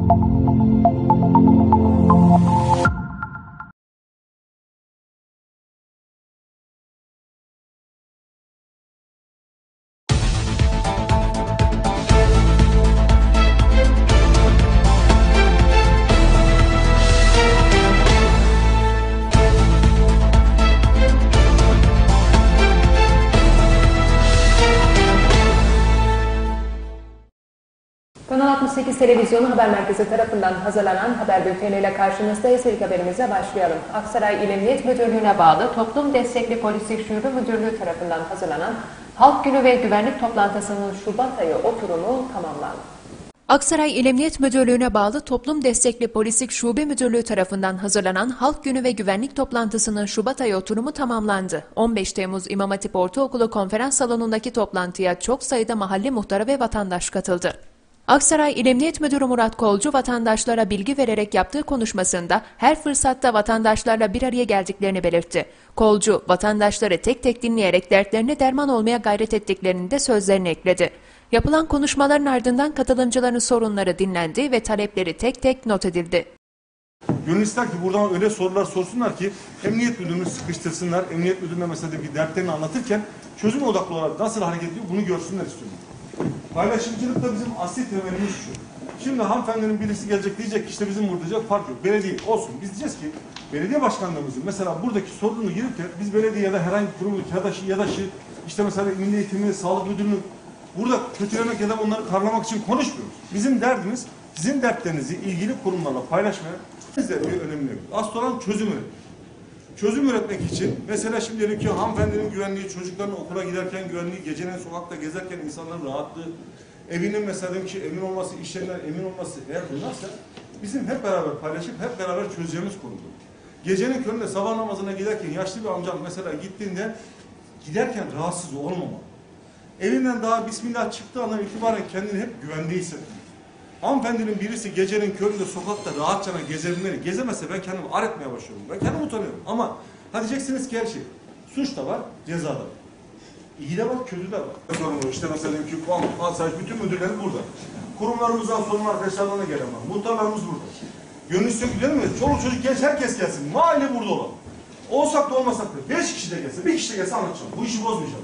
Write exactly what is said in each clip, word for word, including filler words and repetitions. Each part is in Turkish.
Kanal altmış sekiz Televizyonu Haber Merkezi tarafından hazırlanan haber bülteniyle karşınızdayız. İlk haberimize başlayalım. Aksaray İl Emniyet Müdürlüğü'ne bağlı Toplum Destekli Polislik Şube Müdürlüğü tarafından hazırlanan Halk Günü ve Güvenlik Toplantısı'nın Şubat ayı oturumu tamamlandı. Aksaray İl Emniyet Müdürlüğü'ne bağlı Toplum Destekli Polislik Şube Müdürlüğü tarafından hazırlanan Halk Günü ve Güvenlik Toplantısı'nın Şubat ayı oturumu tamamlandı. on beş Temmuz İmam Hatip Ortaokulu konferans salonundaki toplantıya çok sayıda mahalle muhtarı ve vatandaş katıldı. Aksaray İl Emniyet Müdürü Murat Kolcu vatandaşlara bilgi vererek yaptığı konuşmasında her fırsatta vatandaşlarla bir araya geldiklerini belirtti. Kolcu, vatandaşları tek tek dinleyerek dertlerine derman olmaya gayret ettiklerini de sözlerine ekledi. Yapılan konuşmaların ardından katılımcıların sorunları dinlendi ve talepleri tek tek not edildi. Gönül ister ki buradan öyle sorular sorsunlar ki Emniyet Müdürünü sıkıştırsınlar. Emniyet Müdürü'ne mesela bir dertlerini anlatırken çözüm odaklı olarak nasıl hareket ediyor bunu görsünler istiyorum. Paylaşımcılıkta bizim asli temelimiz şu. Şimdi hanımefendinin birisi gelecek diyecek ki işte bizim burada fark yok. Belediye olsun. Biz diyeceğiz ki belediye başkanlığımızın mesela buradaki sorunu girirken biz belediye ya da herhangi bir kurum yadaşı yadaşı işte mesela Milli Eğitim'i, Sağlık Müdürlüğü burada kötülemek ya da onları karlamak için konuşmuyoruz. Bizim derdimiz sizin dertlerinizi ilgili kurumlarla paylaşmaya bizde bir önemli yok. Asıl olan çözüm üretmek. Çözüm üretmek için mesela şimdi diyelim ki hanımefendinin güvenliği, çocukların okula giderken güvenliği, gecenin sokakta gezerken insanların rahatlığı, evinin mesela diyelim ki emin olması, iş yerinden emin olması eğer bunlarsa bizim hep beraber paylaşıp hep beraber çözeceğimiz konudur. Gecenin köründe sabah namazına giderken yaşlı bir amcam mesela gittiğinde giderken rahatsız olmamalı. Evinden daha Bismillah çıktığı andan itibaren kendini hep güvende hissetmeli. Hanımefendinin birisi gecenin köründe sokakta rahatça gezebilmeli. Gezemezse ben kendimi ar etmeye başlıyorum. Ben kendimi utanıyorum. Ama ha diyeceksiniz ki her şey. Suç da var, ceza da var. İyi de var, kötü de var. Sorumlu işte mesela diyelim ki puan, asayiş bütün müdürleri burada. Kurumlarımızdan sorumlu arkadaşlarına gelen var. Muhtarlarımız burada. Gönül istiyor ki değil mi? Çoluk çocuk genç herkes gelsin. Mahalle burada olan. Olsak da olmasak da beş kişi de gelse, bir kişi de gelse anlatacağım. Bu işi bozmayacağım.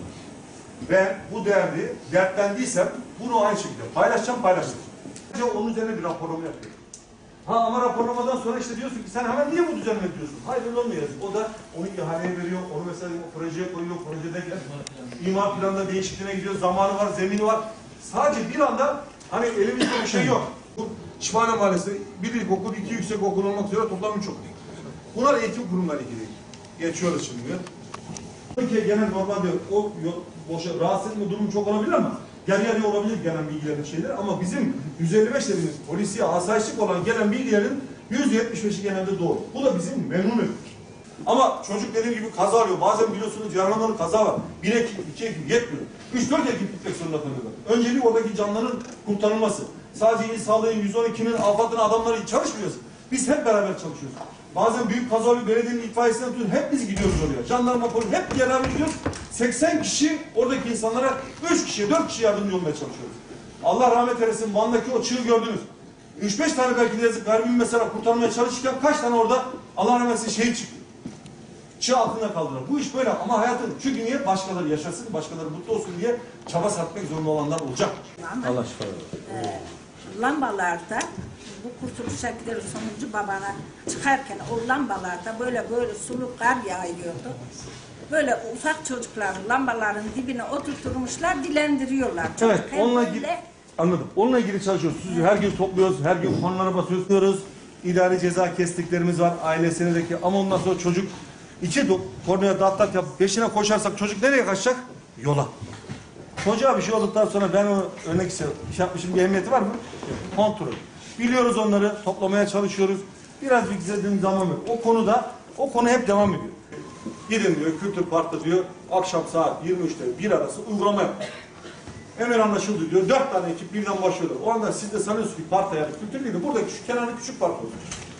Ben bu derdi dertlendiysem bunu aynı şekilde paylaşacağım, paylaşacağım. Onun üzerine bir raporlama yapıyorum. Ha ama raporlamadan sonra işte diyorsun ki sen hemen niye bu düzenleme diyorsun? Hayır öyle olmuyor. O da onu ihaleye veriyor, onu mesela o projeye koyuyor, projede imar planında değişikliğine gidiyor, zamanı var, zemini var. Sadece bir anda hani elimizde bir şey yok. Şifane Mahallesi bir ilkokul, iki yüksekokul olmak üzere toplam üç okul. Bunlar eğitim kurumları ilgili. Geçiyoruz şimdi. Türkiye genel normalde o boşa rahatsız etme durumu çok olabilir ama yarı yarıya olabilir gelen bilgilerin şeyleri ama bizim yüz elli beş dediğimiz polisiye asayişlik olan gelen bilgilerin yüzde yetmiş beşi genelde doğru. Bu da bizim memnun ediyor. Ama çocuk dediğim gibi kaza arıyor. Bazen biliyorsunuz yaralanmalı kaza var. Bir ekip, iki ekip yetmiyor. Üç dört ekip gitmek zorunda kalıyorlar. Önceliği oradaki canların kurtarılması. Sadece İl Sağlığı'nın yüz on ikinin AFAD'ın adamları çalışmıyoruz. Biz hep beraber çalışıyoruz. Bazen büyük kaza oluyor, belediyenin itfaiyesinden tutun. Hep biz gidiyoruz oraya. Jandarma, polis hep beraber gidiyoruz. seksen kişi oradaki insanlara üç kişiye, dört kişi yardımcı olmaya çalışıyoruz. Allah rahmet eylesin. Van'daki o çığı gördünüz. üç beş tane belki de yazık garibim mesela kurtarmaya çalışırken kaç tane orada Allah rahmet eylesin şehit çıktı. Çığ altında kaldılar. Bu iş böyle ama hayatın çünkü niye başkaları yaşasın, başkaları mutlu olsun diye çaba sarf etmek zorunda olanlar olacak. Allah şifa versin. E, lambalarda bu kurtuluş şekilleri sonucu babana çıkarken o lambalarda böyle böyle sulu kar yağıyordu. Böyle ufak çocukların lambaların dibine oturtmuşlar, dilendiriyorlar. Evet, Çocuk onunla böyle... ilgili anladım. Onunla ilgili çalışıyoruz. Evet. Her gün topluyoruz, her gün konulara basıyoruz. İdari ceza kestiklerimiz var ailesindeki ama ondan sonra çocuk iki kornaya dağıttak yapıp peşine koşarsak çocuk nereye kaçacak? Yola. Çocuğa bir şey olduktan sonra ben onu örnek istiyorum. İş yapmışım bir emniyeti var mı? Kontrol. Biliyoruz onları, toplamaya çalışıyoruz. Biraz bir gizlediğim zaman yok. O konuda, o konu hep devam ediyor. Gidin diyor, kültür parkta diyor, akşam saat yirmi üçte bir arası uygulama yapıyor. Hemen anlaşıldı diyor, dört tane ekip birden başlıyorlar. O anda siz de sanıyorsunuz ki parkta yani kültür değil de buradaki şu kenarda küçük park oluyor.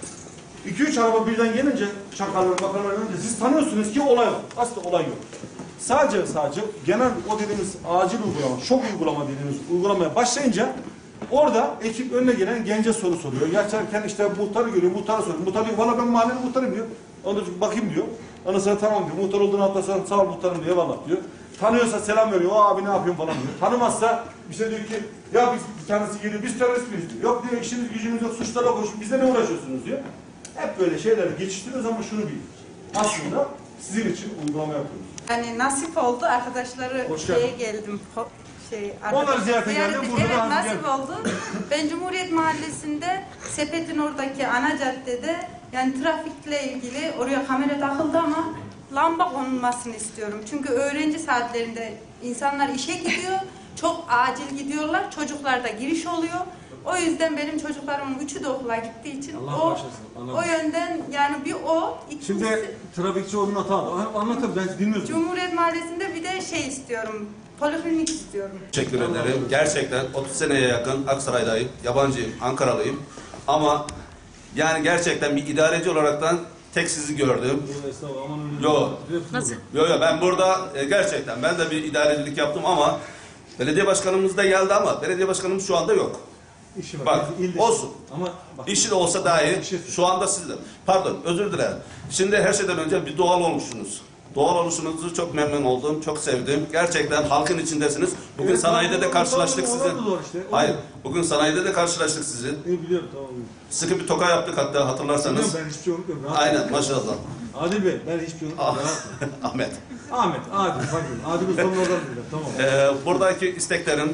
iki üç araba birden gelince, çakarlar, bakarlar gelince siz tanıyorsunuz ki olay var. Aslında olay yok. Sadece sadece genel o dediğimiz acil uygulama, şok uygulama dediğimiz uygulamaya başlayınca Orada ekip önüne gelen gence soru soruyor. Geçerken işte muhtarı görüyor, muhtarı soruyor. Muhtar diyor, valla ben mahallenin muhtarıyım diyor. Ondan sonra bakayım diyor. Ondan sonra tamam diyor. Muhtar olduğunu atlarsa sağ ol muhtarım diyor, eyvallah diyor. Tanıyorsa selam veriyor, o abi ne yapıyorsun falan diyor. Tanımazsa bir şey diyor ki, ya biz bir tanesi geliyor, biz terörist miyiz diyor. Yok diyor, işiniz gücünüz yok, suçlarla koşun, bizle ne uğraşıyorsunuz diyor. Hep böyle şeyleri geçiştiriyoruz ama şunu bilin. Aslında sizin için uygulama yapıyoruz. Hani nasip oldu, arkadaşları Hoş şeye geldin. geldim. Ho- Şey, Onları ziyarete geldim, burada evet, da nasip geldim. oldu. Ben Cumhuriyet Mahallesi'nde Sepet'in oradaki ana caddede yani trafikle ilgili oraya kamera takıldı ama lamba konulmasını istiyorum. Çünkü öğrenci saatlerinde insanlar işe gidiyor, çok acil gidiyorlar, çocuklarda giriş oluyor. O yüzden benim çocuklarımın üçü de okula gittiği için Allah o, bağışlasın, anladım. o yönden yani bir o, ikincisi Şimdi trafikçi olduğunu hata. Anlatın, ben dinliyorum. Cumhuriyet Mahallesi'nde bir de şey istiyorum, poliklinik istiyorum. Teşekkür ederim. Gerçekten otuz seneye yakın Aksaray'dayım, yabancıyım, Ankaralıyım. Ama yani gerçekten bir idareci olaraktan tek sizi gördüm. Yok. Nasıl? Yok yok, ben burada e, gerçekten ben de bir idarecilik yaptım ama belediye başkanımız da geldi ama belediye başkanımız şu anda yok. İşi var. Bak, İlde- olsun. Ama bak, İşi de olsa dahi Bir şey şu anda sizde. Pardon, özür dilerim. Şimdi her şeyden önce bir doğal olmuşsunuz. Doğal oluşunuzu çok memnun oldum, çok sevdim. Gerçekten halkın içindesiniz. Bugün Evet, sanayide de tamam, karşılaştık tamam, sizin. oradan da doğru işte, oradan. Hayır, bugün sanayide de karşılaştık sizin. İyi biliyorum, tamam. Sıkı bir toka yaptık hatta hatırlarsanız. Biliyorum, ben hiçbir şey unutmuyorum. rahat Aynen, olun. maşallah. Adil Bey, ben hiçbir şey unutmuyorum. Ah, rahat olun. Ahmet. Ahmet, Adil, pardon. Adil'in sonunu oradan biliyorum, tamam. Ee, buradaki isteklerim,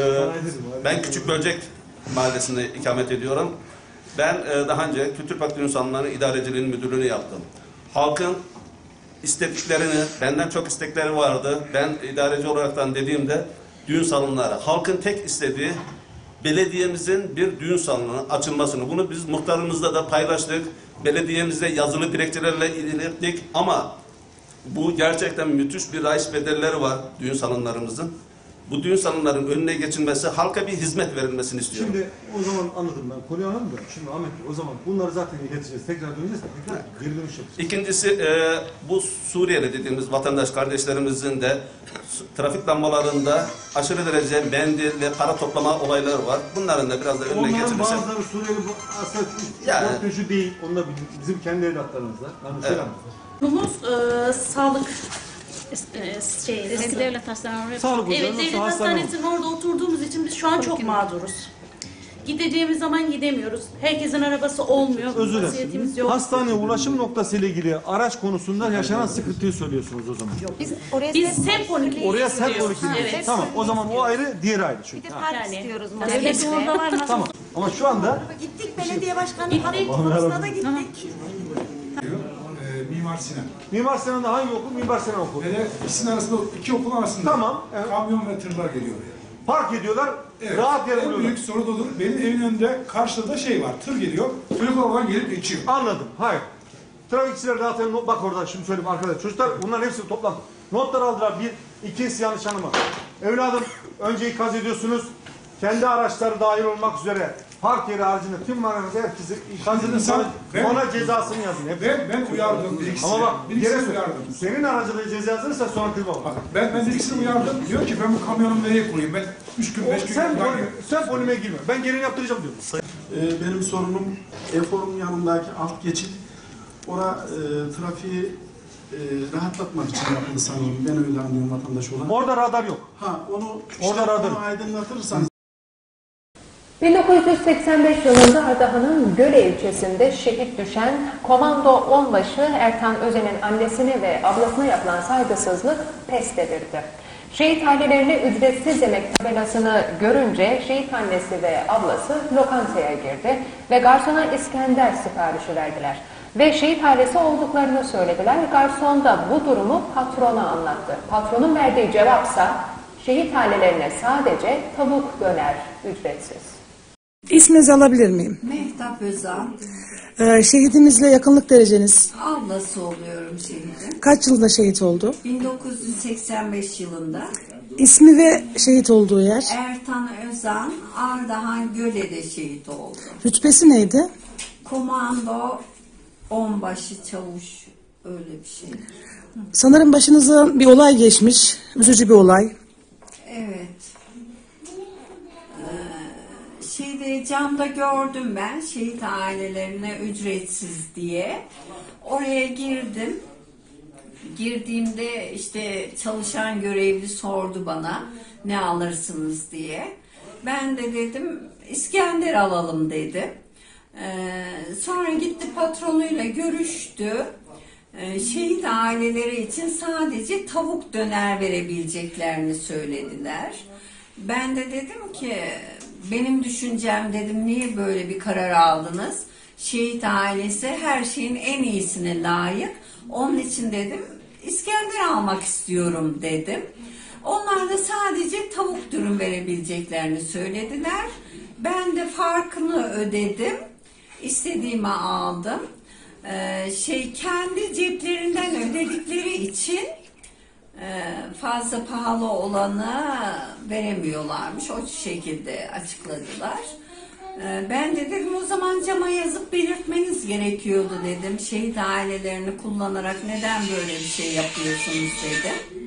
e, ben Küçükböcek Mahallesi'nde ikamet ediyorum. Ben e, daha önce Kültür Park Düğün Salonları İdareciliğinin müdürlüğünü yaptım. Halkın istediklerini, benden çok istekleri vardı. Ben idareci olaraktan dediğimde düğün salonları, halkın tek istediği belediyemizin bir düğün salonu açılmasını. Bunu biz muhtarımızla da paylaştık. Belediyemizde yazılı dilekçelerle ilettik ama bu gerçekten müthiş bir rayiç bedelleri var düğün salonlarımızın. Bu düğün salonlarının önüne geçilmesi, halka bir hizmet verilmesini istiyorum. Şimdi o zaman anladım ben. Konuyu anladım da. Şimdi Ahmet Bey, o zaman bunları zaten ileteceğiz. Tekrar döneceğiz. Tekrar geri dönüş yapacağız. İkincisi e, bu Suriyeli dediğimiz vatandaş kardeşlerimizin de trafik lambalarında aşırı derece mendil ve para toplama olayları var. Bunların da biraz da önüne Onların geçilirse. bazıları Suriyeli bu aslında Yani. yani. değil. Onlar bizim kendi evlatlarımızla. Yani Evet. selam. Konumuz e, sağlık e, şey, eski devlet hastaneleri. Sağlık Evet, ocağında devlet hastane hastanesinin orada oturduğumuz için biz şu an çok mağduruz. Gideceğimiz zaman gidemiyoruz. Herkesin arabası olmuyor. Özür Vasiyetimiz dilerim. yok. Hastane ulaşım noktası ile ilgili araç konusunda yaşanan sıkıntıyı söylüyorsunuz o zaman. Biz oraya Biz Semponik'e Oraya sen gidiyoruz. on iki Evet. Tamam, o zaman o ayrı, diğeri ayrı çünkü. bir de park Yani, istiyoruz yani hepsi mahallede. orada var. Nasıl? Tamam. Ama şu anda Gittik belediye başkanı Gittik. konusuna da gittik. Ee, Mimar Sinan. Mimar Sinan'da hangi okul? Mimar Sinan okulu. Ve de ikisinin arasında, iki okulun arasında Tamam, evet. kamyon ve tırlar geliyor oraya. Park ediyorlar, Evet. rahat yere En buluyorlar. büyük soru da odur. Benim evimin önünde karşıda da şey var, tır geliyor. Çocuklar oradan gelip geçiyor. Anladım. Hayır. Trafikçiler zaten not- bak orada şimdi söyleyeyim arkadaşlar. Çocuklar bunların hepsi toplandı. Notlar aldılar. Bir, iki yanlış anlama. Evladım önce ikaz ediyorsunuz. Kendi araçları dahil olmak üzere park yeri haricinde tüm manevra herkesi ikaz edin. Sen- ben- Ona cezasını yazın. Hep. Ben, ben uyardım bir ikisini. Ama bak bir bir yere ikisini sor. uyardım. Senin aracına ceza yazılırsa sonra kırma bak. Bak, ben, ben bir ikisini uyardım. Diyor ki ben bu kamyonumu nereye koyayım? Ben üç gün, O, beş gün sen, bırakıyorum. polime, sen polime girme. Ben gereğini yaptıracağım diyorum. Ee, benim sorunum Efor'un yanındaki alt geçit. Ora e, trafiği e, rahatlatmak için yapıldı sanırım. Ben öyle anlıyorum vatandaş olarak. Orada radar yok. Ha onu, Orada işte, radar. onu aydınlatırsanız. bin dokuz yüz seksen beş yılında Ardahan'ın Göle ilçesinde şehit düşen Komando Onbaşı Ertan Özen'in annesine ve ablasına yapılan saygısızlık pes dedirdi. Şehit ailelerine ücretsiz yemek tabelasını görünce şehit annesi ve ablası lokantaya girdi ve garsona İskender siparişi verdiler. Ve şehit ailesi olduklarını söylediler. Garson da bu durumu patrona anlattı. Patronun verdiği cevapsa şehit ailelerine sadece tavuk döner ücretsiz. İsminizi alabilir miyim? Mehtap Özal, Ee, şehidimizle yakınlık dereceniz. ablası oluyorum şehidin. Kaç yılında şehit oldu? bin dokuz yüz seksen beş yılında İsmi ve şehit olduğu yer. Ertan Özan, Ardahan Göle'de şehit oldu. Rütbesi neydi? Komando onbaşı çavuş, öyle bir şey. Sanırım başınıza bir olay geçmiş. Üzücü bir olay. Evet. Ee, şeyde camda gördüm ben şehit ailelerine ücretsiz diye. Oraya girdim. Girdiğimde işte çalışan görevli sordu bana ne alırsınız diye. Ben de dedim İskender alalım dedim. Ee, sonra gitti patronuyla görüştü. Ee, şehit aileleri için sadece tavuk döner verebileceklerini söylediler. Ben de dedim ki benim düşüncem dedim niye böyle bir karar aldınız? Şehit ailesi her şeyin en iyisine layık. Onun için dedim İskender almak istiyorum dedim. Onlar da sadece tavuk dürüm verebileceklerini söylediler. Ben de farkını ödedim. İstediğimi aldım. Ee, şey kendi ceplerinden ödedikleri için e, fazla pahalı olanı veremiyorlarmış. O şekilde açıkladılar. Ee, ben de dedim o zaman cama yazıp belirtmeniz gerekiyordu dedim. Şehit ailelerini kullanarak neden böyle bir şey yapıyorsunuz dedim.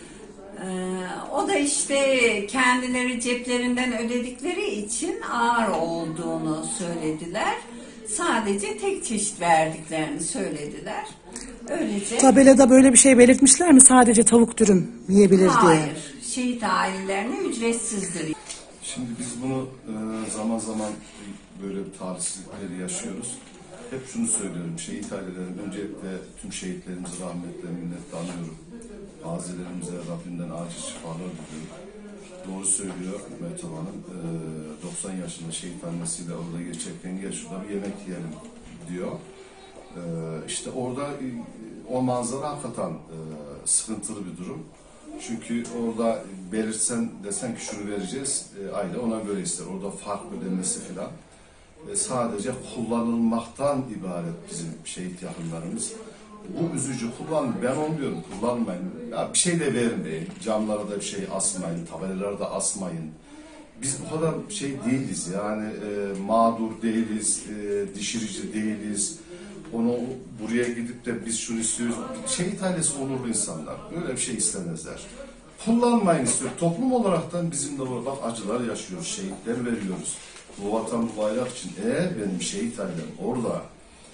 Ee, o da işte kendileri ceplerinden ödedikleri için ağır olduğunu söylediler. Sadece tek çeşit verdiklerini söylediler. Öylece. Tabelada böyle bir şey belirtmişler mi? Sadece tavuk dürüm yiyebilir diye. Hayır. Şehit ailelerine ücretsizdir. Şimdi biz bunu e, zaman zaman böyle bir talihsizlikleri yaşıyoruz. Hep şunu söylüyorum. Şehit ailelerin öncelikle tüm şehitlerimizi rahmetle minnetle anıyorum. Gazilerimize Rabbimden acil şifalar diliyorum. Doğru söylüyor Mehtap Hanım. E, doksan yaşında şehit annesiyle orada gerçekten gel şurada bir yemek yiyelim diyor. E, işte orada e, o manzara hakikaten e, sıkıntılı bir durum. Çünkü orada belirtsen desen ki şunu vereceğiz, e, aile ona göre ister. Orada fark ödenmesi filan. E, sadece kullanılmaktan ibaret bizim şehit yakınlarımız. Bu üzücü, kullan, ben onu diyorum, kullanmayın. Ya bir şey de vermeyin, camlara da bir şey asmayın, tabelalara da asmayın. Biz bu kadar şey değiliz yani, e, mağdur değiliz, e, dişirici değiliz. Onu buraya gidip de biz şunu istiyoruz. Şehit ailesi onurlu insanlar. Böyle bir şey istemezler. Kullanmayın istiyor. Toplum olaraktan bizim de bak acılar yaşıyoruz. Şehitler veriyoruz. Bu vatan bu bayrak için. Eğer benim şehit ailem orada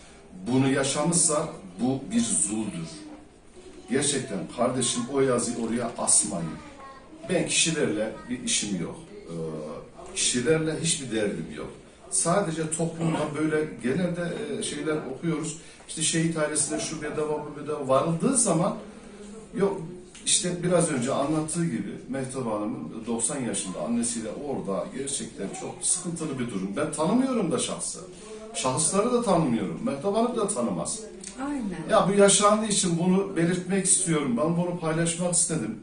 bunu yaşamışsa bu bir zuldür. Gerçekten kardeşim o yazıyı oraya asmayın. Ben kişilerle bir işim yok. Ee, kişilerle hiçbir derdim yok. Sadece toplumda böyle genelde şeyler okuyoruz. İşte şehit ailesine şu bedava bu bedava varıldığı zaman yok işte biraz önce anlattığı gibi Mehtap Hanım'ın doksan yaşında annesiyle orada gerçekten çok sıkıntılı bir durum. Ben tanımıyorum da şahsı. Şahısları da tanımıyorum. Mehtap Hanım da tanımaz. Aynen. Ya bu yaşandığı için bunu belirtmek istiyorum. Ben bunu paylaşmak istedim.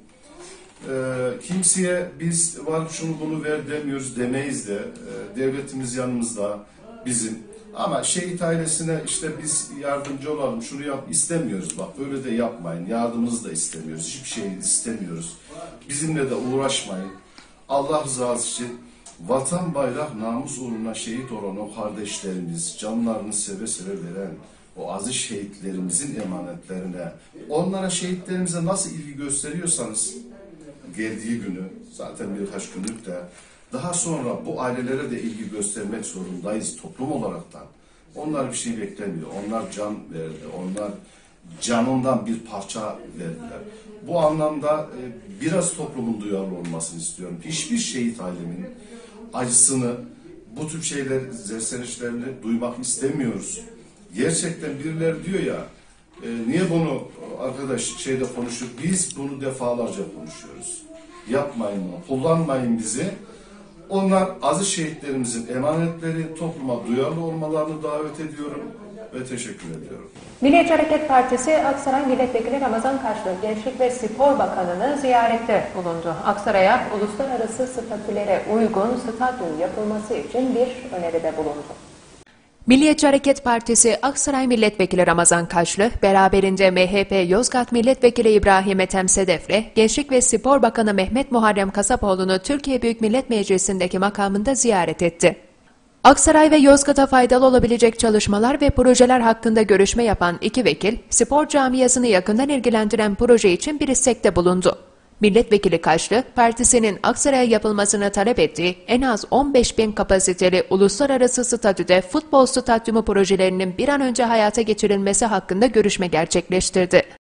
Ee, kimseye biz var şunu bunu ver demiyoruz demeyiz de ee, devletimiz yanımızda bizim ama şehit ailesine işte biz yardımcı olalım şunu yap istemiyoruz bak böyle de yapmayın yardımımızı da istemiyoruz hiçbir şey istemiyoruz bizimle de uğraşmayın Allah rızası için vatan bayrak namus uğruna şehit olan o kardeşlerimiz canlarını seve seve veren o aziz şehitlerimizin emanetlerine onlara şehitlerimize nasıl ilgi gösteriyorsanız geldiği günü zaten birkaç günlük de daha sonra bu ailelere de ilgi göstermek zorundayız toplum olaraktan. Onlar bir şey beklemiyor. Onlar can verdi. Onlar canından bir parça verdiler. Bu anlamda e, biraz toplumun duyarlı olmasını istiyorum. Hiçbir şehit ailemin acısını, bu tür şeyler, zersenişlerini duymak istemiyoruz. Gerçekten birileri diyor ya e, niye bunu arkadaş şeyde konuşuyor? Biz bunu defalarca konuşuyoruz. Yapmayın bunu, kullanmayın bizi. Onlar aziz şehitlerimizin emanetleri topluma duyarlı olmalarını davet ediyorum ve teşekkür ediyorum. Milliyetçi Hareket Partisi Aksaray Milletvekili Ramazan Kaşlı Gençlik ve Spor Bakanı'nı ziyarette bulundu. Aksaray'a uluslararası statülere uygun stadyum yapılması için bir öneride bulundu. Milliyetçi Hareket Partisi Aksaray Milletvekili Ramazan Kaşlı, beraberinde M H P Yozgat Milletvekili İbrahim Ethem Sedef'le Gençlik ve Spor Bakanı Mehmet Muharrem Kasapoğlu'nu Türkiye Büyük Millet Meclisi'ndeki makamında ziyaret etti. Aksaray ve Yozgat'a faydalı olabilecek çalışmalar ve projeler hakkında görüşme yapan iki vekil, spor camiasını yakından ilgilendiren proje için bir istekte bulundu. Milletvekili Kaşlı, partisinin Aksaray'a yapılmasını talep ettiği en az on beş bin kapasiteli uluslararası statüde futbol stadyumu projelerinin bir an önce hayata geçirilmesi hakkında görüşme gerçekleştirdi.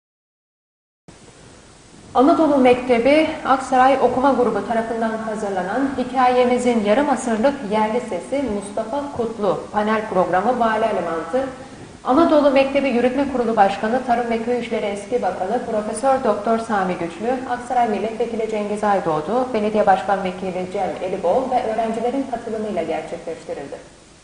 Anadolu Mektebi, Aksaray Okuma Grubu tarafından hazırlanan hikayemizin yarım asırlık yerli sesi Mustafa Kutlu panel programı Vali Alimantı, Anadolu Mektebi Yürütme Kurulu Başkanı, Tarım ve Köy İşleri Eski Bakanı Profesör Doktor Sami Güçlü, Aksaray Milletvekili Cengiz Aydoğdu, Belediye Başkan Vekili Cem Elibol ve öğrencilerin katılımıyla gerçekleştirildi.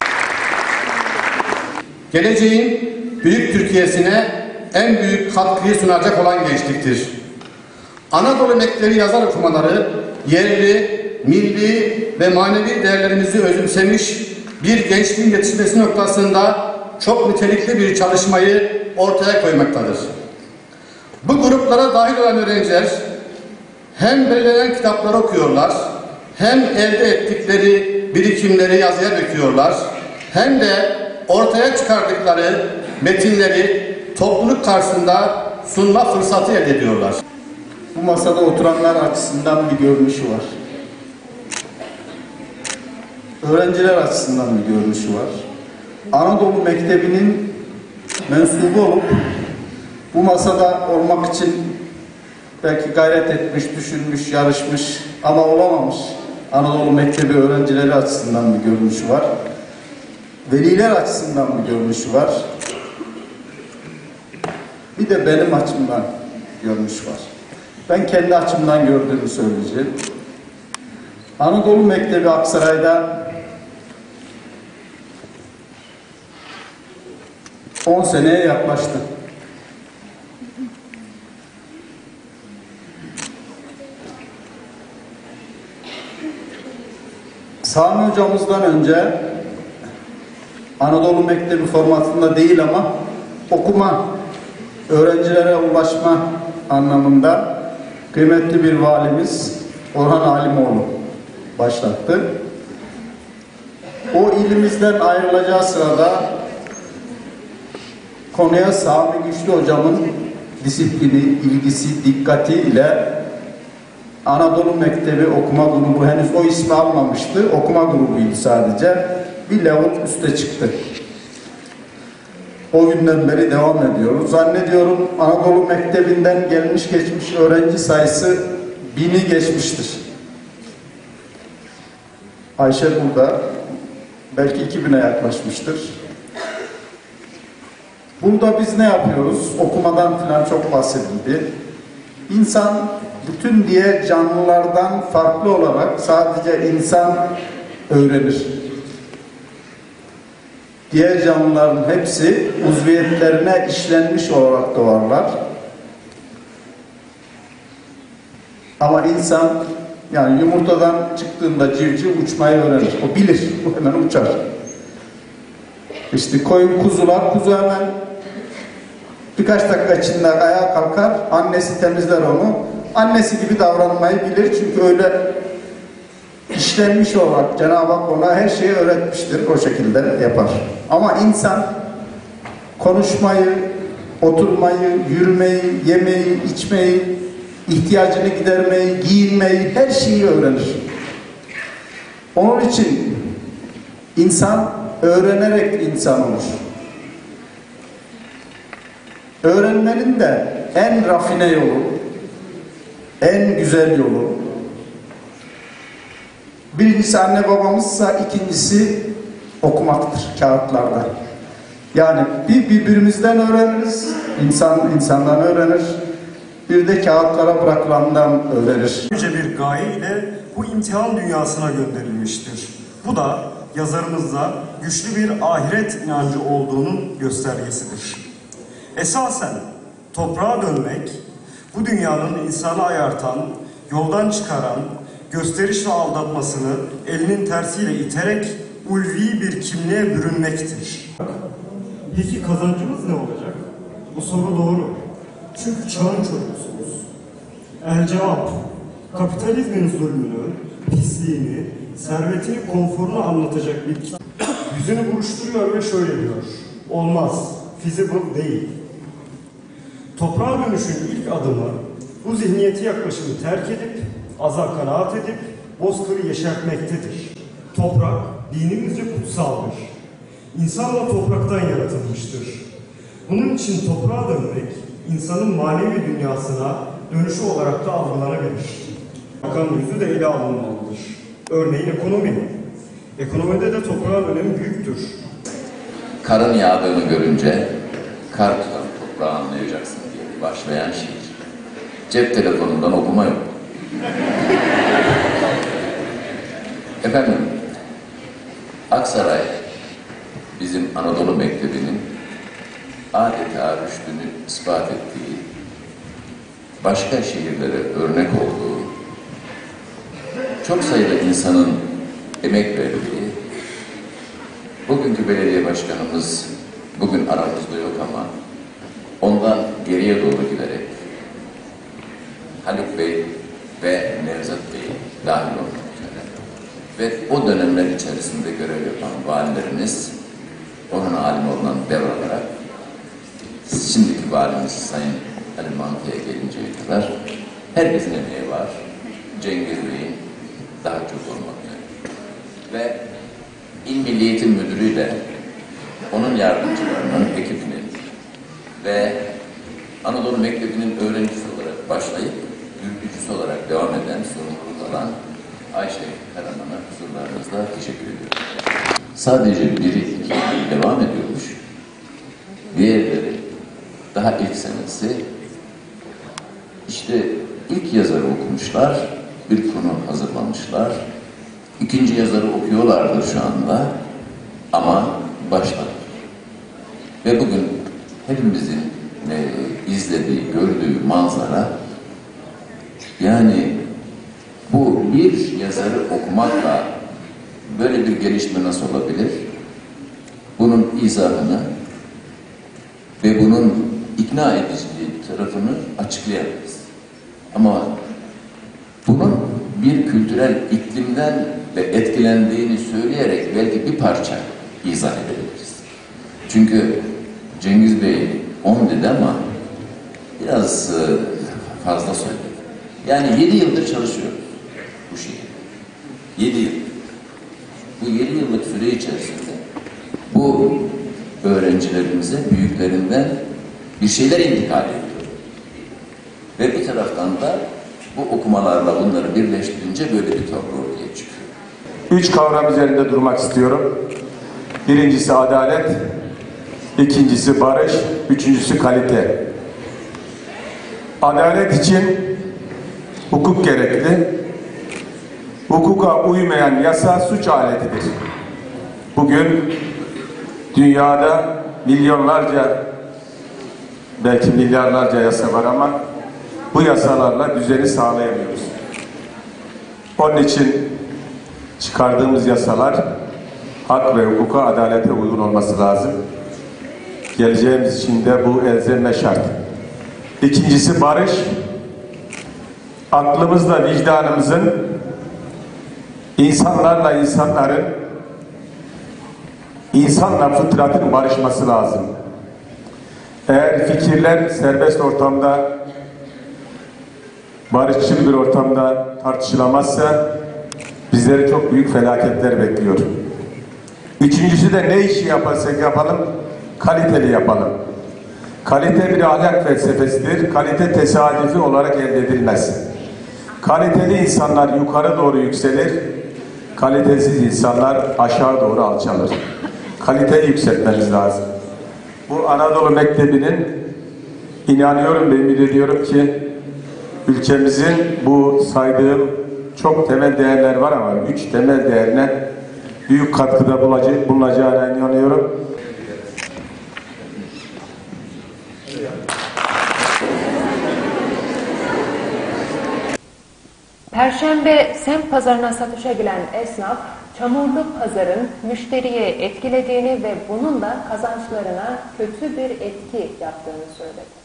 Geleceğin büyük Türkiye'sine en büyük katkıyı sunacak olan gençliktir. Anadolu Mektebi yazar okumaları yerli, milli ve manevi değerlerimizi özümsemiş bir gençliğin yetişmesi noktasında çok nitelikli bir çalışmayı ortaya koymaktadır. Bu gruplara dahil olan öğrenciler hem belirlenen kitapları okuyorlar, hem elde ettikleri birikimleri yazıya döküyorlar, hem de ortaya çıkardıkları metinleri topluluk karşısında sunma fırsatı elde ediyorlar. Bu masada oturanlar açısından bir görünüşü var. Öğrenciler açısından bir görünüşü var. Anadolu Mektebi'nin mensubu olup bu masada olmak için belki gayret etmiş, düşünmüş, yarışmış ama olamamış Anadolu Mektebi öğrencileri açısından bir görünüşü var. Veliler açısından bir görünüşü var. Bir de benim açımdan görünüş var. Ben kendi açımdan gördüğümü söyleyeceğim. Anadolu Mektebi Aksaray'da on seneye yaklaştı. Sami hocamızdan önce Anadolu Mektebi formatında değil ama okuma, öğrencilere ulaşma anlamında kıymetli bir valimiz Orhan Alimoğlu başlattı. O ilimizden ayrılacağı sırada konuya Sami Güçlü hocamın disiplini, ilgisi, dikkati ile Anadolu Mektebi Okuma Grubu, henüz o ismi almamıştı, okuma grubuydu sadece, bir level üste çıktı. O günden beri devam ediyoruz. Zannediyorum Anadolu Mektebi'nden gelmiş geçmiş öğrenci sayısı bini geçmiştir. Ayşe burada, belki iki bine yaklaşmıştır. Burada biz ne yapıyoruz? Okumadan falan çok bahsedildi. İnsan bütün diğer canlılardan farklı olarak sadece insan öğrenir. Diğer canlıların hepsi uzviyetlerine işlenmiş olarak doğarlar. Ama insan, yani yumurtadan çıktığında civciv uçmayı öğrenir. O bilir, o hemen uçar. İşte koyun, kuzular, kuzu hemen birkaç dakika içinde ayağa kalkar, annesi temizler onu. Annesi gibi davranmayı bilir çünkü öyle işlenmiş olarak Cenab-ı Hak ona her şeyi öğretmiştir, o şekilde yapar. Ama insan konuşmayı, oturmayı, yürümeyi, yemeyi, içmeyi, ihtiyacını gidermeyi, giyinmeyi, her şeyi öğrenir. Onun için insan öğrenerek insan olur. Öğrenmenin de en rafine yolu, en güzel yolu, birincisi anne babamızsa, ikincisi okumaktır kağıtlarda. Yani bir birbirimizden öğreniriz, insan insandan öğrenir, bir de kağıtlara bırakılandan öğrenir. Yüce bir gaye ile bu imtihan dünyasına gönderilmiştir. Bu da yazarımızda güçlü bir ahiret inancı olduğunun göstergesidir. Esasen toprağa dönmek, bu dünyanın insanı ayartan, yoldan çıkaran, gösteriş ve aldatmasını elinin tersiyle iterek ulvi bir kimliğe bürünmektir. Peki kazancımız ne olacak? Bu soru doğru. Çünkü çağın çocuğusunuz. El cevap, kapitalizmin zulmünü, pisliğini, servetini, konforunu anlatacak bir kitap. Yüzünü buruşturuyor ve şöyle diyor: olmaz, feasible değil. Toprağa dönüşün ilk adımı bu zihniyeti yaklaşımı terk edip, aza kanaat edip, bozkırı yeşertmektedir. Toprak dinimizce kutsaldır. İnsan da topraktan yaratılmıştır. Bunun için toprağa dönmek, insanın manevi dünyasına dönüşü olarak da algılanabilir. Bakan yüzü de ele alınmalıdır. Örneğin ekonomi. Ekonomide de toprağın önemi büyüktür. Karın yağdığını görünce, kar tutan toprağı anlayacaksın diye başlayan şiir. Cep telefonundan okuma yok. Efendim, Aksaray, bizim Anadolu Mektebi'nin adeta rüştünü ispat ettiği, başka şehirlere örnek olduğu, çok sayıda insanın emek verdiği, bugünkü belediye başkanımız bugün aramızda yok ama ondan geriye doğru giderek Haluk Bey ve Nevzat Bey dahil olmak üzere ve o dönemler içerisinde görev yapan valilerimiz onun halini olan devralarak şimdiki valimiz Sayın Ali Mantı'ya gelinceye kadar herkesin emeği var. Cengiz Bey'in daha çok olmak üzere. Ve İl Milli Eğitim Müdürü'yle onun yardımcılarının, ekibinin ve Anadolu Mektebi'nin öğrencisi olarak başlayıp yürütücüsü olarak devam eden sorumluluk alan Ayşe Karaman'a huzurlarınızda teşekkür ediyorum. Sadece biri iki devam ediyormuş. Diğerleri daha ilk senesi işte ilk yazarı okumuşlar, bir konu hazırlamışlar. İkinci yazarı okuyorlardır şu anda ama başladı. Ve bugün hepimizin e, izlediği, gördüğü manzara yani bu bir yazarı okumakla böyle bir gelişme nasıl olabilir? Bunun izahını ve bunun ikna ediciliği tarafını açıklayamayız. Ama bunun bir kültürel iklimden ve etkilendiğini söyleyerek belki bir parça izah edebiliriz. Çünkü Cengiz Bey on dedi ama biraz fazla söyledi. Yani yedi yıldır çalışıyoruz bu şehirde. Yedi yıl. Bu yedi yıllık süre içerisinde bu öğrencilerimize büyüklerinden bir şeyler intikal ediyor. Ve bir taraftan da bu okumalarla bunları birleştirince böyle bir tablo ortaya çıkıyor. Üç kavram üzerinde durmak istiyorum. Birincisi adalet, ikincisi barış, üçüncüsü kalite. Adalet için hukuk gerekli. Hukuka uymayan yasa suç aletidir. Bugün dünyada milyonlarca, belki milyarlarca yasa var ama bu yasalarla düzeni sağlayamıyoruz. Onun için çıkardığımız yasalar hak ve hukuka, adalete uygun olması lazım. Geleceğimiz için de bu elzem ve şart. İkincisi barış. Aklımızla, vicdanımızın insanlarla insanların, insanla fıtratın barışması lazım. Eğer fikirler serbest ortamda, barışçıl bir ortamda tartışılamazsa bizleri çok büyük felaketler bekliyor. Üçüncüsü de ne işi yaparsak yapalım, kaliteli yapalım. Kalite bir ahlak felsefesidir. Kalite tesadüfi olarak elde edilmez. Kaliteli insanlar yukarı doğru yükselir, kalitesiz insanlar aşağı doğru alçalır. Kaliteyi yükseltmemiz lazım. Bu Anadolu Mektebi'nin, inanıyorum ve ümit ediyorum ki ülkemizin bu saydığım çok temel değerler var ama üç temel değerine büyük katkıda bulunacağına inanıyorum. Perşembe semt pazarına satışa gelen esnaf, çamurlu pazarın müşteriye etkilediğini ve bunun da kazançlarına kötü bir etki yaptığını söyledi.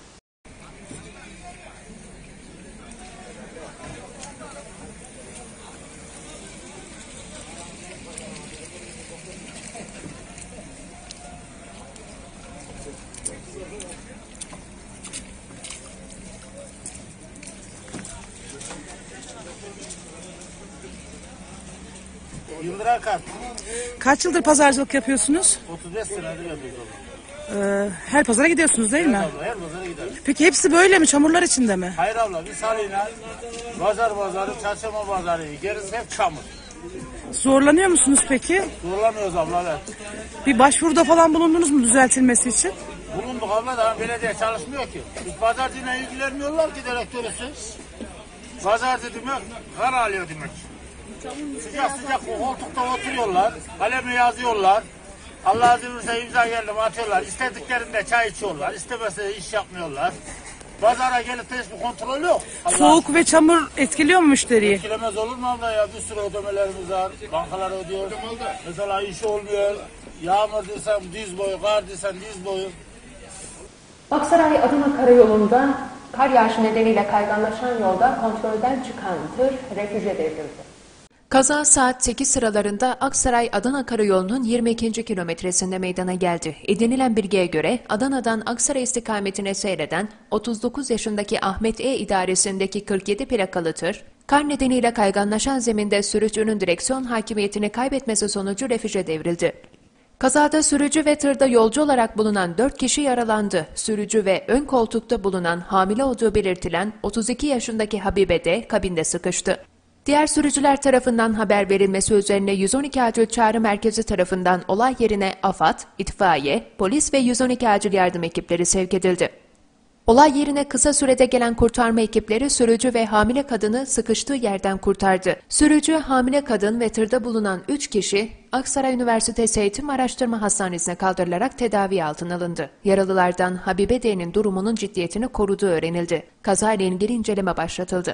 lira kart. Kaç yıldır pazarcılık yapıyorsunuz? otuz beş senedir yapıyoruz abla. Ee, her pazara gidiyorsunuz değil Evet mi? abla, her pazara gideriz. Peki hepsi böyle mi? Çamurlar içinde mi? Hayır abla, biz salıyla pazar pazarı, çarşamba pazarı, gerisi hep çamur. Zorlanıyor musunuz peki? Zorlamıyoruz abla, evet. Bir başvuruda falan bulundunuz mu düzeltilmesi için? Bulunduk abla da belediye çalışmıyor ki. Biz pazarcıyla ilgilenmiyorlar ki direktörüsü. Pazarcı demek, kar alıyor demek. Sıcak sıcak o koltukta oturuyorlar, kalemi yazıyorlar. Allah azim verirse imza geldi mi atıyorlar. İstediklerinde çay içiyorlar, istemezse iş yapmıyorlar. Pazara gelip de hiçbir kontrol yok. Allah Soğuk aşkına. ve çamur etkiliyor mu müşteriyi? Etkilemez olur mu abla ya? Bir sürü ödemelerimiz var. Bankalar ödüyor. Mesela iş olmuyor. Yağmur desem diz boyu, kar desem diz boyu. Aksaray Adana Karayolu'nda kar yağışı nedeniyle kayganlaşan yolda kontrolden çıkan tır refüje devrildi. Kaza saat sekiz sıralarında Aksaray-Adana Karayolu'nun yirmi ikinci kilometresinde meydana geldi. Edinilen bilgiye göre Adana'dan Aksaray istikametine seyreden otuz dokuz yaşındaki Ahmet E. idaresindeki kırk yedi plakalı tır, kar nedeniyle kayganlaşan zeminde sürücünün direksiyon hakimiyetini kaybetmesi sonucu refüje devrildi. Kazada sürücü ve tırda yolcu olarak bulunan dört kişi yaralandı. Sürücü ve ön koltukta bulunan hamile olduğu belirtilen otuz iki yaşındaki Habibe de kabinde sıkıştı. Diğer sürücüler tarafından haber verilmesi üzerine yüz on iki Acil Çağrı Merkezi tarafından olay yerine AFAD, itfaiye, polis ve yüz on iki acil yardım ekipleri sevk edildi. Olay yerine kısa sürede gelen kurtarma ekipleri sürücü ve hamile kadını sıkıştığı yerden kurtardı. Sürücü, hamile kadın ve tırda bulunan üç kişi Aksaray Üniversitesi Eğitim Araştırma Hastanesi'ne kaldırılarak tedavi altına alındı. Yaralılardan Habibe D'nin durumunun ciddiyetini koruduğu öğrenildi. Kazayla ilgili inceleme başlatıldı.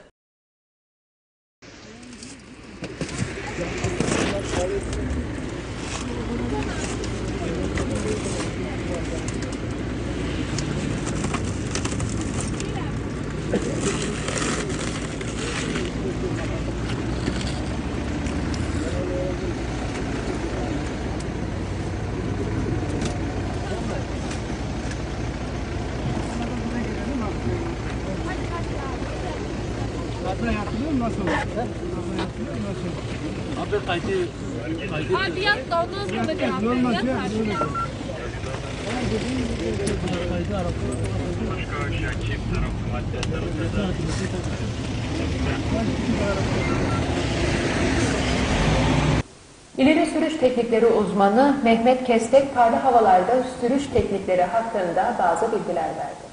Abi kaydı kaydı. Abi yap da ondan sonra cevap ver. Yat artık. İleri sürüş teknikleri uzmanı Mehmet Kestek, karlı havalarda sürüş teknikleri hakkında bazı bilgiler verdi.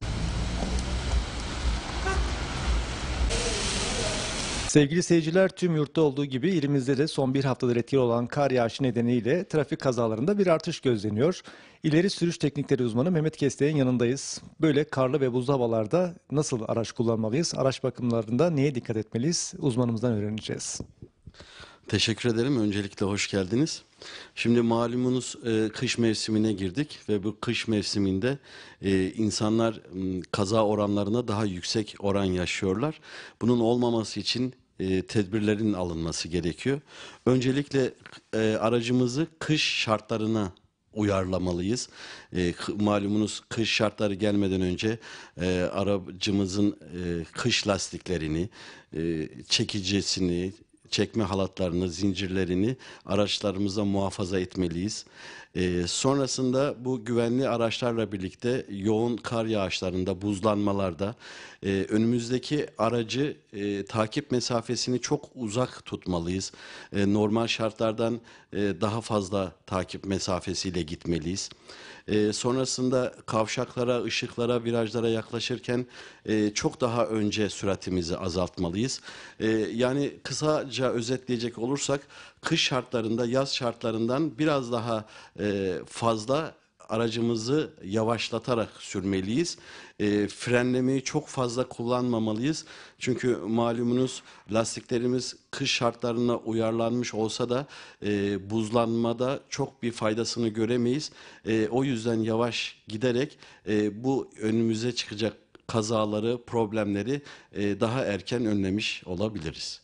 Sevgili seyirciler, tüm yurtta olduğu gibi ilimizde de son bir haftadır etkili olan kar yağışı nedeniyle trafik kazalarında bir artış gözleniyor. İleri sürüş teknikleri uzmanı Mehmet Kestek'in yanındayız. Böyle karlı ve buzlu havalarda nasıl araç kullanmalıyız? Araç bakımlarında neye dikkat etmeliyiz? Uzmanımızdan öğreneceğiz. Teşekkür ederim. Öncelikle hoş geldiniz. Şimdi malumunuz e, kış mevsimine girdik ve bu kış mevsiminde e, insanlar m, kaza oranlarına daha yüksek oran yaşıyorlar. Bunun olmaması için e, tedbirlerin alınması gerekiyor. Öncelikle e, aracımızı kış şartlarına uyarlamalıyız. E, malumunuz kış şartları gelmeden önce e, aracımızın e, kış lastiklerini, e, çekicisini, çekme halatlarını, zincirlerini araçlarımıza muhafaza etmeliyiz. Ee, sonrasında bu güvenli araçlarla birlikte yoğun kar yağışlarında, buzlanmalarda e, önümüzdeki aracı e, takip mesafesini çok uzak tutmalıyız. E, normal şartlardan e, daha fazla takip mesafesiyle gitmeliyiz. E, sonrasında kavşaklara, ışıklara, virajlara yaklaşırken e, çok daha önce süratimizi azaltmalıyız. E, yani kısaca özetleyecek olursak kış şartlarında, yaz şartlarından biraz daha e, fazla aracımızı yavaşlatarak sürmeliyiz. E, frenlemeyi çok fazla kullanmamalıyız. Çünkü malumunuz lastiklerimiz kış şartlarına uyarlanmış olsa da e, buzlanmada çok bir faydasını göremeyiz. E, o yüzden yavaş giderek e, bu önümüze çıkacak kazaları, problemleri e, daha erken önlemiş olabiliriz.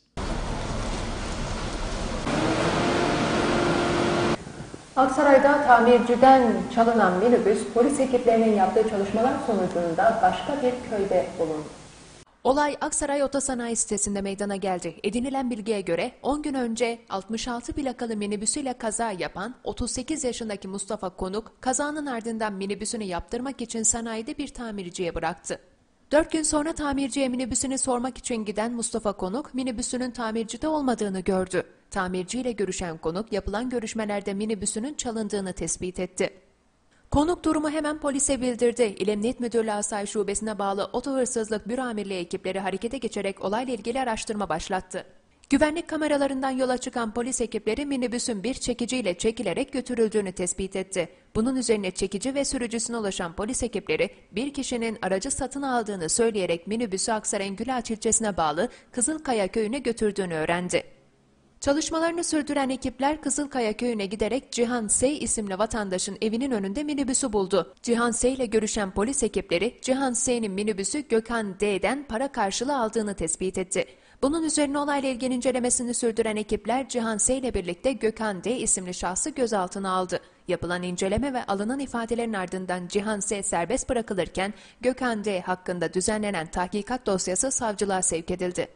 Aksaray'da tamirciden çalınan minibüs polis ekiplerinin yaptığı çalışmalar sonucunda başka bir köyde bulundu. Olay Aksaray Otosanayi sitesinde meydana geldi. Edinilen bilgiye göre on gün önce altmış altı plakalı minibüsüyle kaza yapan otuz sekiz yaşındaki Mustafa Konuk, kazanın ardından minibüsünü yaptırmak için sanayide bir tamirciye bıraktı. Dört gün sonra tamirciye minibüsünü sormak için giden Mustafa Konuk, minibüsünün tamircide olmadığını gördü. Tamirciyle görüşen Konuk, yapılan görüşmelerde minibüsünün çalındığını tespit etti. Konuk durumu hemen polise bildirdi. İl Emniyet Müdürlüğü Asayiş Şubesi'ne bağlı Otohırsızlık Büro Amirliği ekipleri harekete geçerek olayla ilgili araştırma başlattı. Güvenlik kameralarından yola çıkan polis ekipleri minibüsün bir çekiciyle çekilerek götürüldüğünü tespit etti. Bunun üzerine çekici ve sürücüsüne ulaşan polis ekipleri bir kişinin aracı satın aldığını söyleyerek minibüsü Aksaray'ın Gülağaç ilçesine bağlı Kızılkaya köyüne götürdüğünü öğrendi. Çalışmalarını sürdüren ekipler Kızılkaya köyüne giderek Cihan Sey isimli vatandaşın evinin önünde minibüsü buldu. Cihan Sey ile görüşen polis ekipleri Cihan Sey'nin minibüsü Gökhan D'den para karşılığı aldığını tespit etti. Bunun üzerine olayla ilgili incelemesini sürdüren ekipler Cihan Sey ile birlikte Gökhan D isimli şahsı gözaltına aldı. Yapılan inceleme ve alınan ifadelerin ardından Cihan Sey serbest bırakılırken Gökhan D hakkında düzenlenen tahkikat dosyası savcılığa sevk edildi.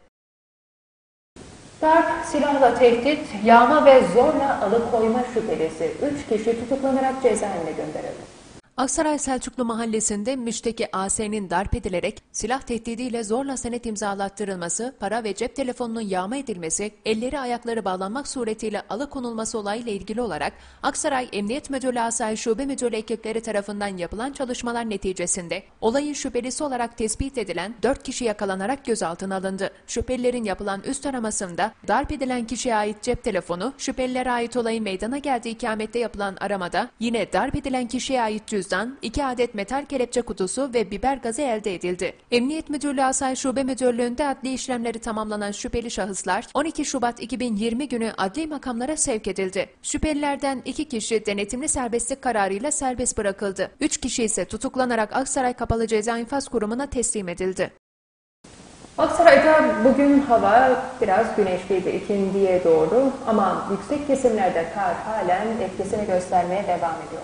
Darp, silahla tehdit, yağma ve zorla alıkoyma şüphelisi üç kişi tutuklanarak cezaevine gönderildi. Aksaray Selçuklu Mahallesi'nde müşteki A S'nin darp edilerek silah tehdidiyle zorla senet imzalattırılması, para ve cep telefonunun yağma edilmesi, elleri ayakları bağlanmak suretiyle alıkonulması olayıyla ilgili olarak Aksaray Emniyet Müdürlüğü Asayiş Şube Müdürlüğü ekipleri tarafından yapılan çalışmalar neticesinde olayın şüphelisi olarak tespit edilen dört kişi yakalanarak gözaltına alındı. Şüphelilerin yapılan üst aramasında darp edilen kişiye ait cep telefonu, şüphelilere ait olayın meydana geldiği ikamette yapılan aramada yine darp edilen kişiye ait cüzdan, iki adet metal kelepçe kutusu ve biber gazı elde edildi. Emniyet Müdürlüğü Asayiş Şube Müdürlüğü'nde adli işlemleri tamamlanan şüpheli şahıslar on iki Şubat iki bin yirmi günü adli makamlara sevk edildi. Şüphelilerden iki kişi denetimli serbestlik kararıyla serbest bırakıldı. üç kişi ise tutuklanarak Aksaray Kapalı Ceza İnfaz Kurumu'na teslim edildi. Aksaray'da bugün hava biraz güneşliydi ikindiye doğru ama yüksek kesimlerde kar halen etkisini göstermeye devam ediyor.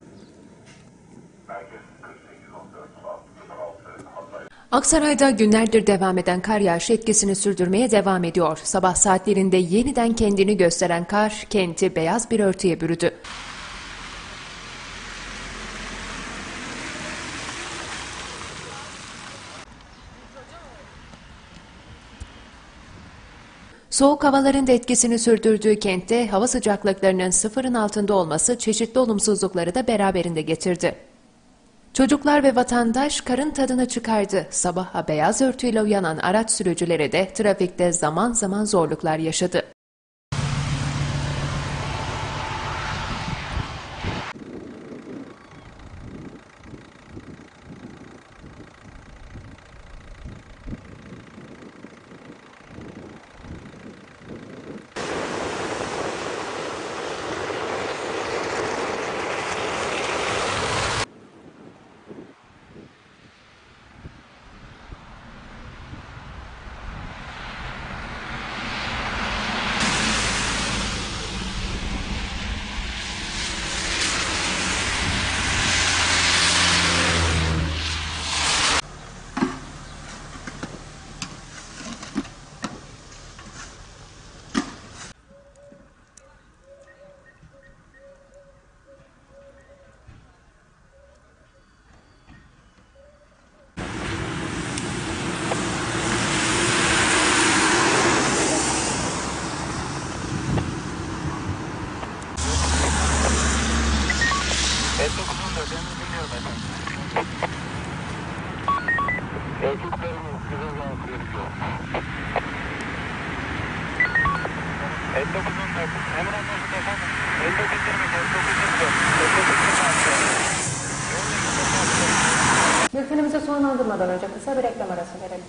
Aksaray'da günlerdir devam eden kar yağışı etkisini sürdürmeye devam ediyor. Sabah saatlerinde yeniden kendini gösteren kar, kenti beyaz bir örtüye bürüdü. Soğuk havaların da etkisini sürdürdüğü kentte hava sıcaklıklarının sıfırın altında olması çeşitli olumsuzlukları da beraberinde getirdi. Çocuklar ve vatandaş karın tadını çıkardı. Sabaha beyaz örtüyle uyanan araç sürücüleri de trafikte zaman zaman zorluklar yaşadı. Bültenimizi sonlandırmadan önce kısa bir reklam arası verelim.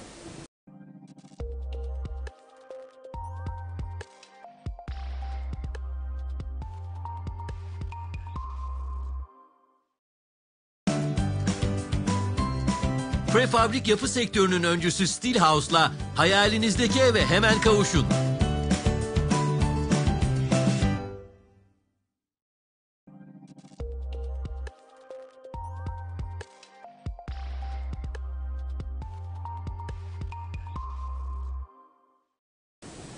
Prefabrik yapı sektörünün öncüsü Steelhouse'la hayalinizdeki eve hemen kavuşun.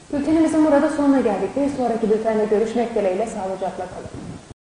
Bültenimizin burada sonuna geldik. Bir sonraki bültende görüşmek dileğiyle sağlıcakla kalın.